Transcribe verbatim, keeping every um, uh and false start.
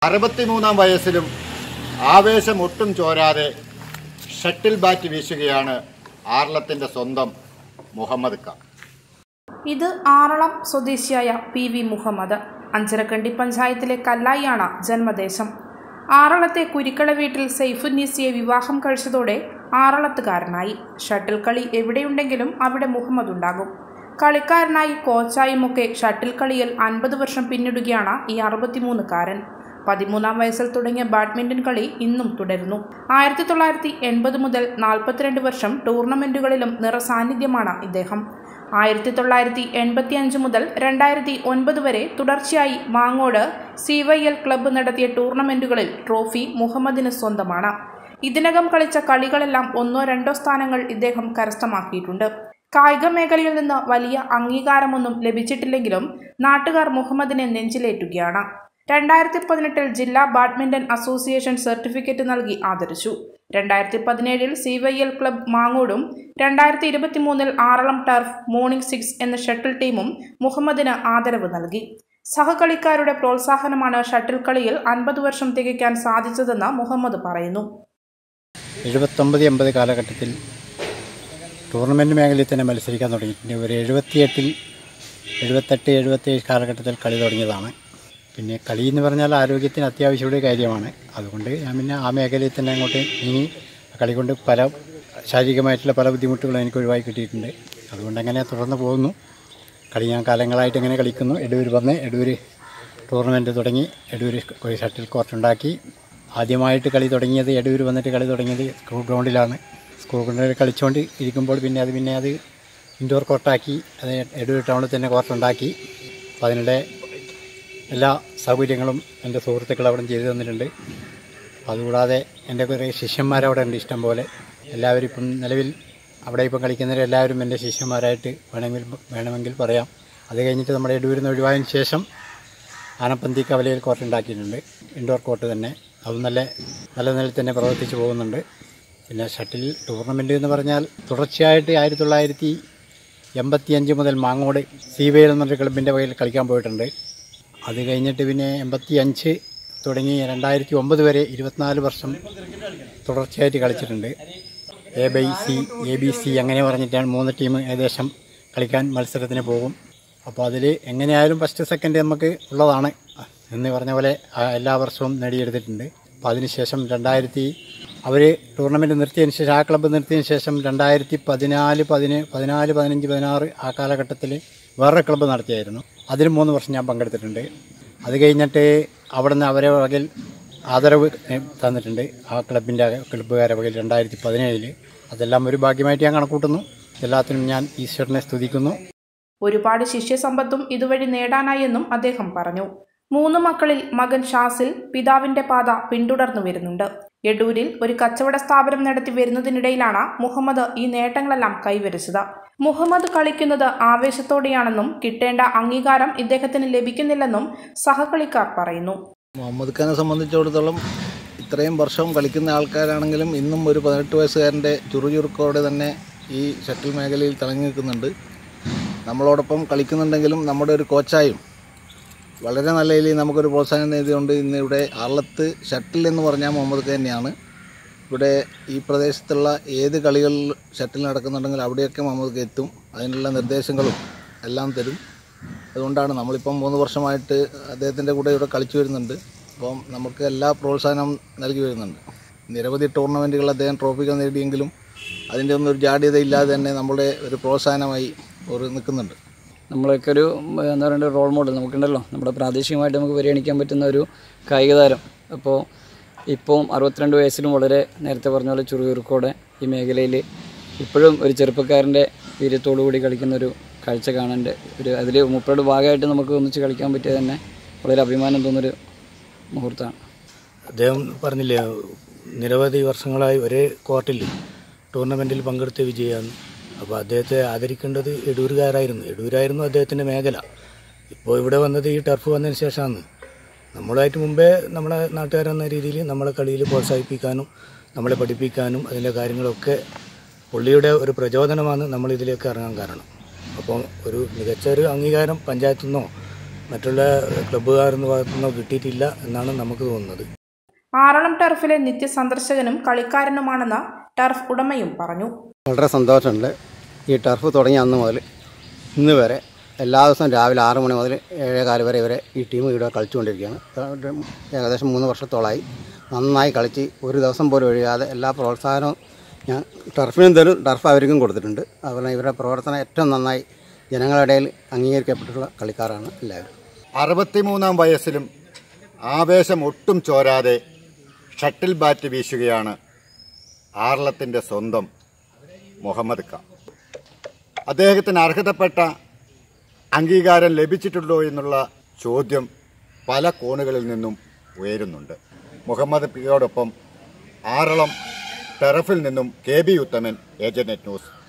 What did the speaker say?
അറുപത്തിമൂന്നാം വയസ്സിലും ആവേശം ഒട്ടും ചോരാതെ ഷട്ടിൽ ബാറ്റ് വീശുകയാണ് ആറളത്തിന്റെ സ്വന്തം മുഹമ്മദ് ഖാൻ. ഇത് ആറളം സ്വദേശിയായ പി വി മുഹമ്മദ്. അഞ്ചരക്കണ്ടി പഞ്ചായത്തിലെ കല്ലായിയാണ് ജന്മദേശം. ആറളത്തെ കുരിക്കള വീട്ടിൽ സൈഫുന്നീസിയെ വിവാഹം കഴിച്ചതോടെ ആറളത്തുകാരനായി. ഷട്ടിൽ കളി എവിടെയുണ്ടെങ്കിലും അവിടെ മുഹമ്മദ് ഉണ്ടാകും. കളിക്കാരനായി കോച്ചായുമൊക്കെ ഷട്ടിൽ കളിയിൽ അൻപത് വർഷം പിന്നിടുകയാണ് ഈ അറുപത്തിമൂന്നുകാരൻ. പതിമൂന്നാം വയസ്സിൽ തുടങ്ങിയ ബാഡ്മിന്റൺ കളി ഇന്നും തുടരുന്നു. ആയിരത്തി തൊള്ളായിരത്തി എൺപത് മുതൽ നാൽപ്പത്തിരണ്ട് വർഷം ടൂർണമെന്റുകളിലും നിറസാന്നിധ്യമാണ് ഇദ്ദേഹം. ആയിരത്തി തൊള്ളായിരത്തി എൺപത്തി അഞ്ച് മുതൽ രണ്ടായിരത്തി ഒൻപത് വരെ തുടർച്ചയായി Mangode C Y L club നടത്തിയ ടൂർണമെന്റുകളിൽ ട്രോഫി മുഹമ്മദിന് സ്വന്തമാണ്. ഇതിനകം കളിച്ച കളികളെല്ലാം ഒന്നോ രണ്ടോ സ്ഥാനങ്ങൾ ഇദ്ദേഹം കരസ്ഥമാക്കിയിട്ടുണ്ട്. കായിക മേഖലയിൽ നിന്ന് വലിയ അംഗീകാരമൊന്നും ലഭിച്ചിട്ടില്ലെങ്കിലും നാട്ടുകാർ മുഹമ്മദിനെ നെഞ്ചിലേറ്റുകയാണ്. രണ്ടായിരത്തി പതിനെട്ടിൽ ജില്ലാ ബാഡ്മിന്റൺ അസോസിയേഷൻ സർട്ടിഫിക്കറ്റ് നൽകി ആദരിച്ചു. രണ്ടായിരത്തി പതിനേഴിൽ സി വൈ എൽ ക്ലബ്ബ് മാങ്ങോടും രണ്ടായിരത്തി ഇരുപത്തി മൂന്നിൽ ആറളം ടർഫ് മോർണിംഗ് സിക്സ് എന്ന ഷട്ടിൽ ടീമും മുഹമ്മദിന് ആദരവ് നൽകി. സഹകളിക്കാരുടെ പ്രോത്സാഹനമാണ് ഷട്ടിൽ കളിയിൽ അൻപത് വർഷം തികയ്ക്കാൻ സാധിച്ചതെന്ന് മുഹമ്മദ് പറയുന്നു. എഴുപത്തൊമ്പത് എൺപത് കാലഘട്ടത്തിൽ ടൂർണമെൻറ്റ് മേഖലയിൽ തന്നെ മത്സരിക്കാൻ തുടങ്ങിയിട്ടുണ്ട്. ഒരു എഴുപത്തിയെട്ടിൽ എഴുപത്തെട്ട് എഴുപത്തേഴ് കാലഘട്ടത്തിൽ കളി തുടങ്ങിയതാണ്. പിന്നെ കളി എന്ന് പറഞ്ഞാൽ ആരോഗ്യത്തിന് അത്യാവശ്യമുള്ള കാര്യമാണ്. അതുകൊണ്ട് ഞാൻ പിന്നെ ആ മേഖലയിൽ തന്നെ അങ്ങോട്ട് ഇനി കളി കൊണ്ട് പല ശാരീരികമായിട്ടുള്ള പല ബുദ്ധിമുട്ടുകളും എനിക്ക് ഒഴിവായി കിട്ടിയിട്ടുണ്ട്. അതുകൊണ്ട് അങ്ങനെ തുടർന്ന് പോകുന്നു. കളി ഞാൻ കാലങ്ങളായിട്ട് ഇങ്ങനെ കളിക്കുന്നു. എടൂർ വന്ന് എടൂർ ടൂർണമെൻറ്റ് തുടങ്ങി. എടൂർ ഒരു ഷട്ടിൽ കോർട്ടുണ്ടാക്കി. ആദ്യമായിട്ട് കളി തുടങ്ങിയത് എടൂർ വന്നിട്ട് കളി തുടങ്ങിയത് സ്കൂൾ ഗ്രൗണ്ടിലാണ്. സ്കൂൾ ഗ്രൗണ്ടിൽ കളിച്ചുകൊണ്ട് ഇരിക്കുമ്പോൾ പിന്നെ അത് പിന്നെ അത് ഇൻഡോർ കോർട്ടാക്കി. അത് എടൂർ ടൗണിൽ തന്നെ കോർട്ടുണ്ടാക്കി. അപ്പോൾ അതിനിടെ എല്ലാ സൗകര്യങ്ങളും എൻ്റെ സുഹൃത്തുക്കൾ അവിടെ ചെയ്തു തന്നിട്ടുണ്ട്. അതുകൂടാതെ എൻ്റെ കുറേ ശിഷ്യന്മാരവിടെ ഉണ്ട് ഇഷ്ടം പോലെ. എല്ലാവരും ഇപ്പം നിലവിൽ അവിടെ ഇപ്പം കളിക്കുന്നവരെല്ലാവരും എൻ്റെ ശിഷ്യന്മാരായിട്ട് വേണമെങ്കിൽ വേണമെങ്കിൽ പറയാം. അത് കഴിഞ്ഞിട്ട് നമ്മുടെ എടൂരിൽ നിന്ന് ഒഴിവായതിന് ശേഷം ആനപ്പന്തി കവലയിൽ കോർട്ടുണ്ടാക്കിയിട്ടുണ്ട്. ഇൻഡോർ കോർട്ട് തന്നെ. അത് നല്ല നല്ല നിലയിൽ തന്നെ പ്രവർത്തിച്ചു പോകുന്നുണ്ട്. പിന്നെ ഷട്ടിൽ ടൂർണമെൻറ്റ് എന്ന് പറഞ്ഞാൽ തുടർച്ചയായിട്ട് ആയിരത്തി തൊള്ളായിരത്തി എൺപത്തി അഞ്ച് മുതൽ മാങ്ങോട് സി വൈ എൽ എന്നൊരു ക്ലബിൻ്റെ വകയിൽ കളിക്കാൻ പോയിട്ടുണ്ട്. അത് കഴിഞ്ഞിട്ട് പിന്നെ എൺപത്തി അഞ്ച് തുടങ്ങി രണ്ടായിരത്തി ഒമ്പത് വരെ ഇരുപത്തിനാല് വർഷം തുടർച്ചയായിട്ട് കളിച്ചിട്ടുണ്ട്. A by C A B C അങ്ങനെ പറഞ്ഞിട്ടാണ് മൂന്ന് ടീം ഏകദേശം കളിക്കാൻ മത്സരത്തിന് പോകും. അപ്പോൾ അതിൽ എങ്ങനെയായാലും ഫസ്റ്റ് സെക്കൻഡ് നമുക്ക് ഉള്ളതാണ് എന്ന് പറഞ്ഞ പോലെ എല്ലാ വർഷവും നേടിയെടുത്തിട്ടുണ്ട്. അപ്പോൾ അതിനുശേഷം രണ്ടായിരത്തി അവർ ടൂർണമെൻറ്റ് നിർത്തിയതിന് ശേഷം ആ ക്ലബ്ബ് നിർത്തിയതിന് ശേഷം രണ്ടായിരത്തി പതിനാല് പതിന് പതിനാല് പതിനഞ്ച് പതിനാറ് ആ കാലഘട്ടത്തിൽ വേറൊരു ക്ലബ്ബ് നടത്തിയായിരുന്നു. അതിന് മൂന്ന് വർഷം ഞാൻ പങ്കെടുത്തിട്ടുണ്ട്. അത് കഴിഞ്ഞിട്ട് അവിടെ നിന്ന് അവരെ വകയിൽ ആദരവ് തന്നിട്ടുണ്ട് ആ ക്ലബിൻ്റെ ക്ലബ്ബുകാരെ വകയിൽ രണ്ടായിരത്തി പതിനേഴിൽ. അതെല്ലാം ഒരു ഭാഗ്യമായിട്ട് ഞാൻ കണക്കൂട്ടുന്നു. എല്ലാത്തിനും ഞാൻ ഈശ്വരനെ സ്തുതിക്കുന്നു. ഒരുപാട് ശിഷ്യസമ്പത്തും ഇതുവഴി നേടാനായെന്നും അദ്ദേഹം പറഞ്ഞു. മൂന്ന് മക്കളിൽ മകൻ ഷാസിൽ പിതാവിന്റെ പാത പിന്തുടർന്നു വരുന്നുണ്ട്. എടൂരിൽ ഒരു കച്ചവട സ്ഥാപനം നടത്തി വരുന്നതിനിടയിലാണ് മുഹമ്മദ് ഈ നേട്ടങ്ങളെല്ലാം കൈവരിച്ചത്. മുഹമ്മദ് കളിക്കുന്നത് ആവേശത്തോടെയാണെന്നും കിട്ടേണ്ട അംഗീകാരം ഇദ്ദേഹത്തിന് ലഭിക്കുന്നില്ലെന്നും സഹകളിക്കാർ പറയുന്നു. മുഹമ്മദ് ഖാനെ സംബന്ധിച്ചിടത്തോളം ഇത്രയും വർഷം കളിക്കുന്ന ആൾക്കാരാണെങ്കിലും ഇന്നും ഒരു പതിനെട്ട് വയസ്സുകാരൻ്റെ ചുറുചുറുക്കോടെ തന്നെ ഈ ഷട്ടിൽ മേഖലയിൽ തിളങ്ങി നിൽക്കുന്നുണ്ട്. നമ്മളോടൊപ്പം കളിക്കുന്നുണ്ടെങ്കിലും നമ്മുടെ ഒരു കോച്ചായും വളരെ നല്ല രീതിയിൽ നമുക്കൊരു പ്രോത്സാഹനം നേടിയതുകൊണ്ട് ഇന്ന് ഇവിടെ ആറളത്ത് ഷട്ടിൽ എന്ന് പറഞ്ഞാൽ മുഹമ്മദ് ഖാൻ തന്നെയാണ്. ഇവിടെ ഈ പ്രദേശത്തുള്ള ഏത് കളികൾ ഷട്ടിൽ നടക്കുന്നുണ്ടെങ്കിൽ അവിടെയൊക്കെ മുഹമ്മദ് ഖാൻ എത്തും. അതിനുള്ള നിർദ്ദേശങ്ങളും എല്ലാം തരും. അതുകൊണ്ടാണ് നമ്മളിപ്പം മൂന്ന് വർഷമായിട്ട് അദ്ദേഹത്തിൻ്റെ കൂടെ ഇവിടെ കളിച്ചു വരുന്നുണ്ട്. അപ്പം നമുക്ക് എല്ലാ പ്രോത്സാഹനവും നൽകി വരുന്നുണ്ട്. നിരവധി ടൂർണമെൻറ്റുകൾ അദ്ദേഹം ട്രോഫികൾ നേടിയെങ്കിലും അതിൻ്റെ ഒന്നും ഒരു ജാഡ്യത ഇല്ലാതെ തന്നെ നമ്മുടെ ഒരു പ്രോത്സാഹനമായി ഒരു നിൽക്കുന്നുണ്ട്. നമ്മളൊക്കെ ഒരു എന്താ പറയുക റോൾ മോഡൽ നമുക്കുണ്ടല്ലോ. നമ്മുടെ പ്രാദേശികമായിട്ട് നമുക്ക് പരിഗണിക്കാൻ പറ്റുന്ന ഒരു കായിക താരം. അപ്പോൾ ഇപ്പോൾ അറുപത്തിരണ്ട് വയസ്സിലും വളരെ നേരത്തെ പറഞ്ഞ പോലെ ചുറുചുറുക്കോടെ ഈ മേഖലയിൽ ഇപ്പോഴും ഒരു ചെറുപ്പക്കാരൻ്റെ വീര്യത്തോടു കൂടി കളിക്കുന്നൊരു കാഴ്ച കാണേണ്ട ഒരു അതിൽ മുപ്പരുടെ ഭാഗമായിട്ട് നമുക്ക് ഒന്നിച്ച് കളിക്കാൻ പറ്റിയത് തന്നെ വളരെ അഭിമാനം തോന്നുന്നൊരു മുഹൂർത്തമാണ്. അദ്ദേഹം പറഞ്ഞില്ലേ നിരവധി വർഷങ്ങളായി ഒരേ കോർട്ടിൽ ടൂർണമെൻറ്റിൽ പങ്കെടുത്ത വിജയമാണ്. അപ്പോൾ അദ്ദേഹത്തെ ആദരിക്കേണ്ടത് എടൂരുകാരായിരുന്നു. എടൂരായിരുന്നു അദ്ദേഹത്തിൻ്റെ മേഖല. ഇപ്പോൾ ഇവിടെ വന്നത് ഈ ടർഫ് വന്നതിന് ശേഷമാണ്. നമ്മളായിട്ട് മുമ്പേ നമ്മളെ നാട്ടുകാരെന്ന രീതിയിൽ നമ്മളെ കളിയിൽ പ്രോത്സാഹിപ്പിക്കാനും നമ്മളെ പഠിപ്പിക്കാനും അതിൻ്റെ കാര്യങ്ങളൊക്കെ പുള്ളിയുടെ ഒരു പ്രചോദനമാണ് നമ്മളിതിലേക്ക് ഇറങ്ങാൻ കാരണം. അപ്പോൾ ഒരു മികച്ച ഒരു അംഗീകാരം പഞ്ചായത്തു നിന്നോ മറ്റുള്ള ക്ലബ്ബുകാരെന്ന ഭാഗത്തുനിന്നോ കിട്ടിയിട്ടില്ല എന്നാണ് നമുക്ക് തോന്നുന്നത്. ആറളം ടർഫിലെ നിത്യസന്ദർശകനും കളിക്കാരനുമാണെന്ന് ടർഫ് ഉടമയും പറഞ്ഞു. വളരെ സന്തോഷമുണ്ട്. ഈ ടർഫ് തുടങ്ങിയ അന്ന് മുതൽ ഇന്ന് വരെ എല്ലാ ദിവസവും രാവിലെ ആറ് മണി മുതൽ ഏഴേകാല് വരെ ഇവരെ ഈ ടീം ഇവിടെ കളിച്ചുകൊണ്ടിരിക്കുകയാണ്. ഏകദേശം മൂന്ന് വർഷത്തോളമായി നന്നായി കളിച്ച് ഒരു ദിവസം പോലും ഒഴിയാതെ എല്ലാ പ്രോത്സാഹനവും ഞാൻ ടർഫിനും തരും, ടർഫ് അവർക്കും കൊടുത്തിട്ടുണ്ട്. അതുപോലെ ഇവരുടെ പ്രവർത്തനം ഏറ്റവും നന്നായി ജനങ്ങളുടെ ഇടയിൽ അംഗീകരിക്കപ്പെട്ടിട്ടുള്ള കളിക്കാരാണ് എല്ലാവരും. അറുപത്തിമൂന്നാം വയസ്സിലും ആവേശം ഒട്ടും ചോരാതെ ഷട്ടിൽ ബാറ്റ് വീശുകയാണ് ആറളത്തിൻ്റെ സ്വന്തം മുഹമ്മദ് ഖാൻ. അദ്ദേഹത്തിന് അർഹതപ്പെട്ട അംഗീകാരം ലഭിച്ചിട്ടുണ്ടോ എന്നുള്ള ചോദ്യം പല കോണുകളിൽ നിന്നും ഉയരുന്നുണ്ട്. മുഹമ്മദ് ഖാനോടൊപ്പം ആറളം ടർഫിൽ നിന്നും K B Uthaman, agent news.